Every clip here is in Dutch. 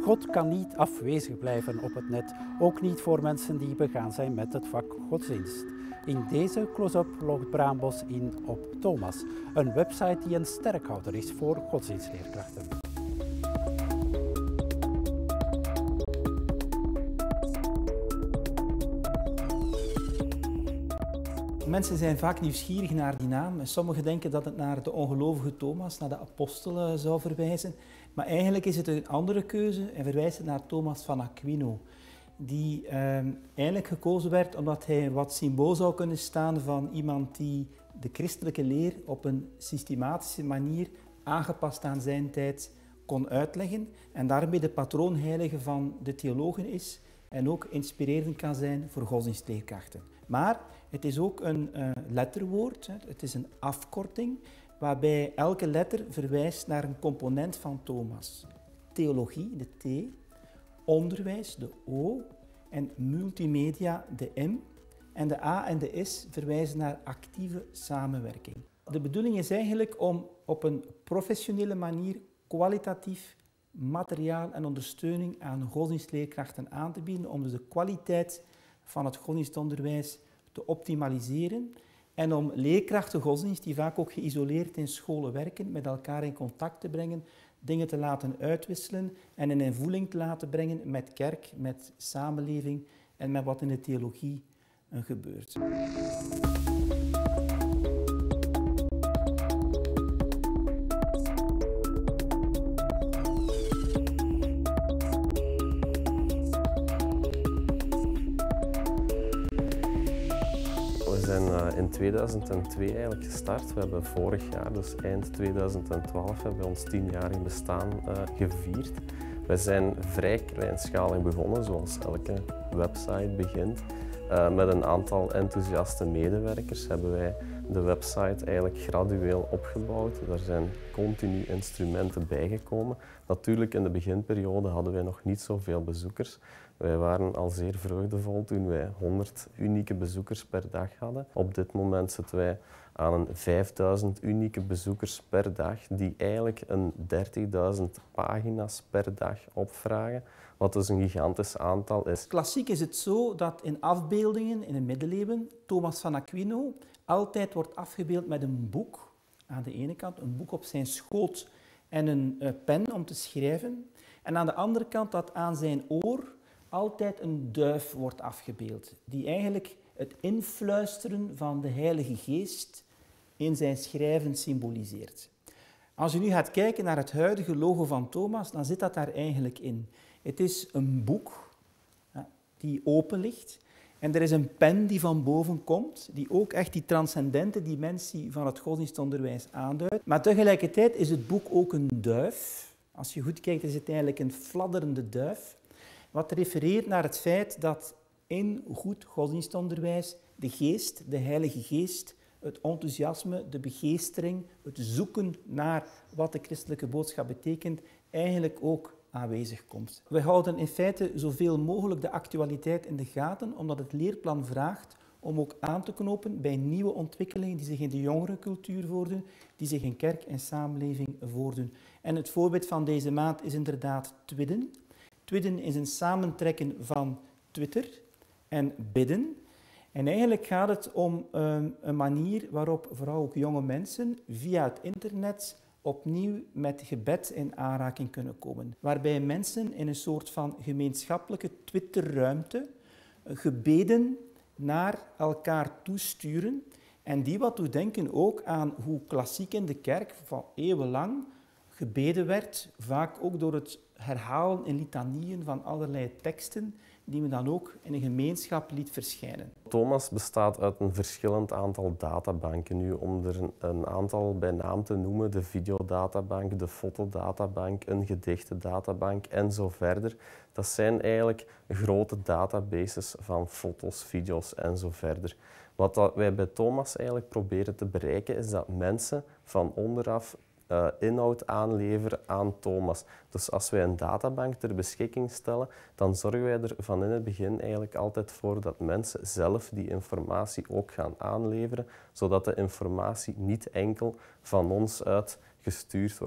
God kan niet afwezig blijven op het net, ook niet voor mensen die begaan zijn met het vak godsdienst. In deze close-up logt Braambos in op Thomas, een website die een sterkhouder is voor godsdienstleerkrachten. Mensen zijn vaak nieuwsgierig naar die naam. Sommigen denken dat het naar de ongelovige Thomas, naar de apostelen zou verwijzen. Maar eigenlijk is het een andere keuze en verwijst het naar Thomas van Aquino. Die eigenlijk gekozen werd omdat hij wat symbool zou kunnen staan van iemand die de christelijke leer op een systematische manier, aangepast aan zijn tijd, kon uitleggen. En daarmee de patroonheilige van de theologen is en ook inspirerend kan zijn voor godsdienstleerkrachten. Maar het is ook een letterwoord, het is een afkorting, waarbij elke letter verwijst naar een component van Thomas. Theologie, de T, onderwijs, de O, en multimedia, de M, en de A en de S verwijzen naar actieve samenwerking. De bedoeling is eigenlijk om op een professionele manier kwalitatief materiaal en ondersteuning aan godsdienstleerkrachten aan te bieden, om dus de kwaliteit van het godsdienstonderwijs te optimaliseren en om leerkrachten godsdienst, die vaak ook geïsoleerd in scholen werken, met elkaar in contact te brengen, dingen te laten uitwisselen en in voeling te laten brengen met kerk, met samenleving en met wat in de theologie gebeurt. We zijn in 2002 eigenlijk gestart. We hebben vorig jaar, dus eind 2012, hebben we ons 10-jarig bestaan gevierd. We zijn vrij kleinschalig begonnen, zoals elke website begint. Met een aantal enthousiaste medewerkers hebben wij de website eigenlijk gradueel opgebouwd. Er zijn continu instrumenten bijgekomen. Natuurlijk, in de beginperiode hadden wij nog niet zoveel bezoekers. Wij waren al zeer vreugdevol toen wij 100 unieke bezoekers per dag hadden. Op dit moment zitten wij aan een 5000 unieke bezoekers per dag, die eigenlijk een 30.000 pagina's per dag opvragen, wat dus een gigantisch aantal is. Klassiek is het zo dat in afbeeldingen in de middeleeuwen Thomas van Aquino altijd wordt afgebeeld met een boek aan de ene kant, een boek op zijn schoot en een pen om te schrijven. En aan de andere kant dat aan zijn oor altijd een duif wordt afgebeeld, die eigenlijk het influisteren van de Heilige Geest in zijn schrijven symboliseert. Als je nu gaat kijken naar het huidige logo van Thomas, dan zit dat daar eigenlijk in. Het is een boek die open ligt en er is een pen die van boven komt, die ook echt die transcendente dimensie van het godsdienstonderwijs aanduidt. Maar tegelijkertijd is het boek ook een duif. Als je goed kijkt, is het eigenlijk een fladderende duif, wat refereert naar het feit dat in goed godsdienstonderwijs de geest, de Heilige Geest, het enthousiasme, de begeestering, het zoeken naar wat de christelijke boodschap betekent, eigenlijk ook aanwezig komt. We houden in feite zoveel mogelijk de actualiteit in de gaten, omdat het leerplan vraagt om ook aan te knopen bij nieuwe ontwikkelingen die zich in de jongerencultuur voordoen, die zich in kerk en samenleving voordoen. En het voorbeeld van deze maand is inderdaad Twidden. Twidden is een samentrekken van Twitter en bidden. En eigenlijk gaat het om een manier waarop vooral ook jonge mensen via het internet opnieuw met gebed in aanraking kunnen komen. Waarbij mensen in een soort van gemeenschappelijke Twitterruimte gebeden naar elkaar toesturen. En die wat doet denken ook aan hoe klassiek in de kerk van eeuwenlang gebeden werd, vaak ook door het herhalen in litanieën van allerlei teksten, die men dan ook in een gemeenschap liet verschijnen. Thomas bestaat uit een verschillend aantal databanken. Nu, om er een aantal bij naam te noemen, de videodatabank, de fotodatabank, een gedichtendatabank en zo verder. Dat zijn eigenlijk grote databases van foto's, video's en zo verder. Wat wij bij Thomas eigenlijk proberen te bereiken, is dat mensen van onderaf inhoud aanleveren aan Thomas. Dus als wij een databank ter beschikking stellen, dan zorgen wij er van in het begin eigenlijk altijd voor dat mensen zelf die informatie ook gaan aanleveren, zodat de informatie niet enkel van ons uit gestuurd wordt.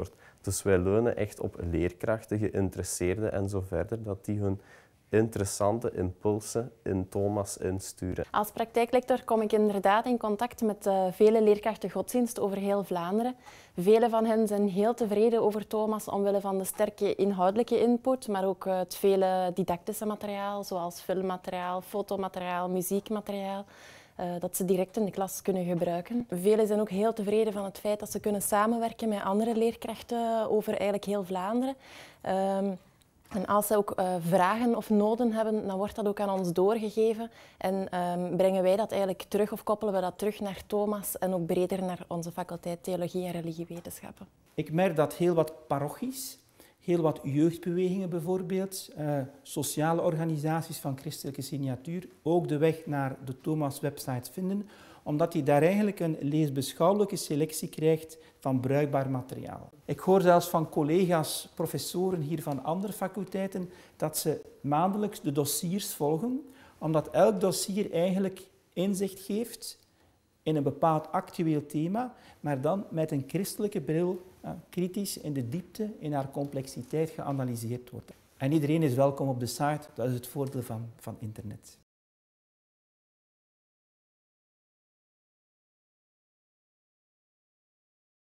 Dus wij leunen echt op leerkrachten, geïnteresseerden en zo verder, dat die hun interessante impulsen in Thomas insturen. Als praktijklector kom ik inderdaad in contact met vele leerkrachten godsdienst over heel Vlaanderen. Vele van hen zijn heel tevreden over Thomas omwille van de sterke inhoudelijke input, maar ook het vele didactische materiaal, zoals filmmateriaal, fotomateriaal, muziekmateriaal, dat ze direct in de klas kunnen gebruiken. Velen zijn ook heel tevreden van het feit dat ze kunnen samenwerken met andere leerkrachten over eigenlijk heel Vlaanderen. En als ze ook vragen of noden hebben, dan wordt dat ook aan ons doorgegeven en brengen wij dat eigenlijk terug of koppelen we dat terug naar Thomas en ook breder naar onze faculteit Theologie en Religiewetenschappen. Ik merk dat heel wat parochies, heel wat jeugdbewegingen bijvoorbeeld, sociale organisaties van christelijke signatuur ook de weg naar de Thomas-website vinden, omdat hij daar eigenlijk een leesbeschouwelijke selectie krijgt van bruikbaar materiaal. Ik hoor zelfs van collega's, professoren hier van andere faculteiten, dat ze maandelijks de dossiers volgen, omdat elk dossier eigenlijk inzicht geeft in een bepaald actueel thema, maar dan met een christelijke bril kritisch in de diepte, in haar complexiteit geanalyseerd wordt. En iedereen is welkom op de site, dat is het voordeel van internet.